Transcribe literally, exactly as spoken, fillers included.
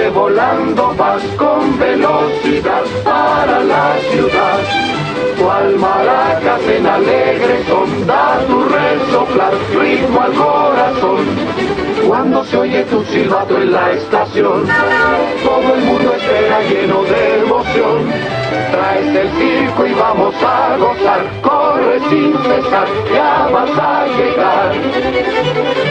que volando vas con velocidad para la ciudad. Cual maracas en alegre son, da tu resoplar ritmo al corazón. Cuando se oye tu silbato en la estación, todo el mundo espera lleno de emoción. Traes el circo y vamos a gozar, corre sin cesar, ya vas a llegar.